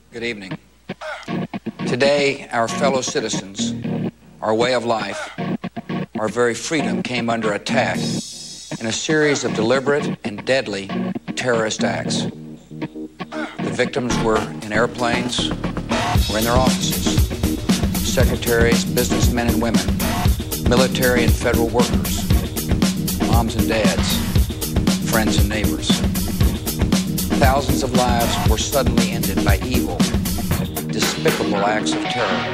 Good evening. Today, our fellow citizens, our way of life, our very freedom came under attack in a series of deliberate and deadly terrorist acts. The victims were in airplanes, were in their offices, secretaries, businessmen and women, military and federal workers, moms and dads, friends and neighbors. Thousands of lives were suddenly ended by evil, despicable acts of terror.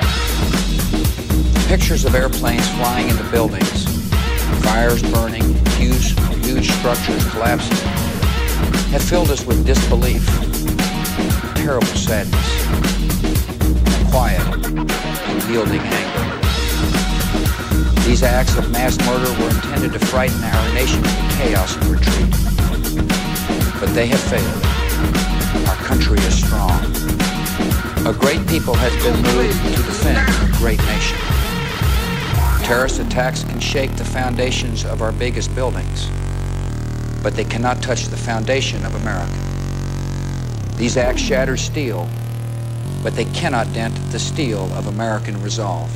Pictures of airplanes flying into buildings, fires burning, huge structures collapsing, have filled us with disbelief, terrible sadness, and a quiet, unyielding anger. These acts of mass murder were intended to frighten our nation into chaos and retreat. But they have failed. Our country is strong. A great people has been moved to defend a great nation. Terrorist attacks can shake the foundations of our biggest buildings, but they cannot touch the foundation of America. These acts shatter steel, but they cannot dent the steel of American resolve.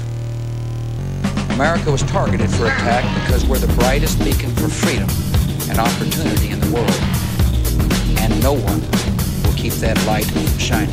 America was targeted for attack because we're the brightest beacon for freedom and opportunity in the world. And no one will keep that light shining.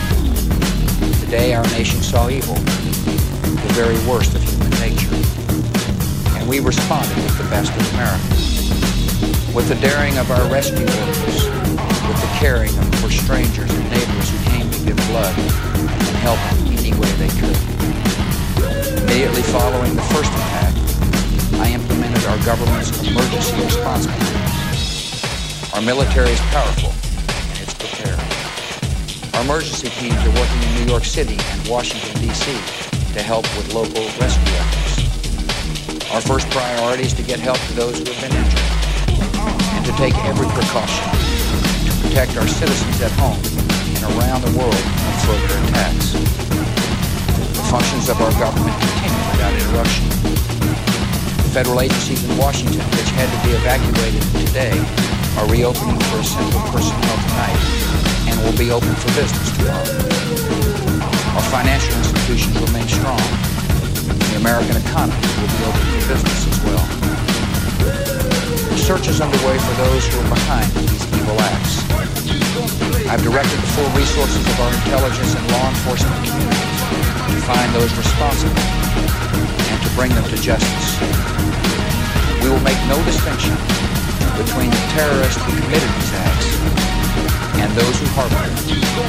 Today our nation saw evil, the very worst of human nature. And we responded with the best of America. With the daring of our rescue workers, with the caring for strangers and neighbors who came to give blood and help in any way they could. Immediately following the first attack, I implemented our government's emergency response plan. Our military is powerful, and it's prepared. Our emergency teams are working in New York City and Washington, D.C. to help with local rescue efforts. Our first priority is to get help to those who have been injured and to take every precaution to protect our citizens at home and around the world from further attacks. The functions of our government continue without interruption. Federal agencies in Washington, which had to be evacuated today, are reopening for essential personnel tonight and will be open for business tomorrow. Our financial institutions remain strong. The American economy will be open for business as well. Research is underway for those who are behind these evil acts. I've directed the full resources of our intelligence and law enforcement communities to find those responsible and to bring them to justice. We will make no distinction between the terrorists who committed these acts and those who harbor them.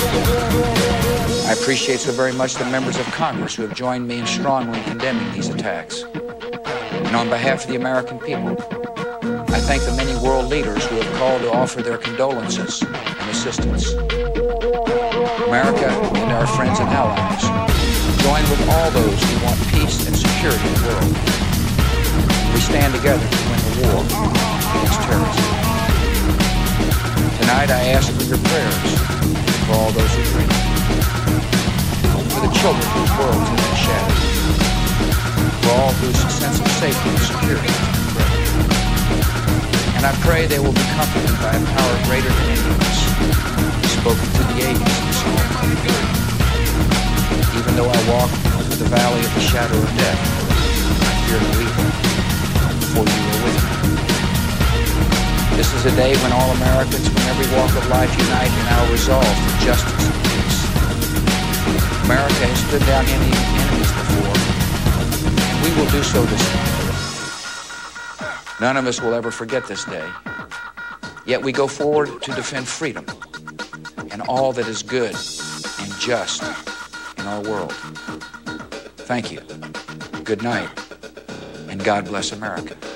I appreciate so very much the members of Congress who have joined me in strongly condemning these attacks. And on behalf of the American people, I thank the many world leaders who have called to offer their condolences and assistance. America and our friends and allies join with all those who want peace and security in the world. We stand together to win the war against terrorism. Tonight I ask for your prayers for all those who dream, for the children whose worlds have been shattered, for all whose sense of safety and security has been threatened. And I pray they will be comforted by a power greater than any of us, spoken through the ages of Psalm 23. Even though I walk through the valley of the shadow of death, I fear no evil, for you are with me. This is a day when all Americans from every walk of life unite in our resolve for justice and peace. America has stood down enemies before, and we will do so this time. None of us will ever forget this day. Yet we go forward to defend freedom and all that is good and just in our world. Thank you. Good night, and God bless America.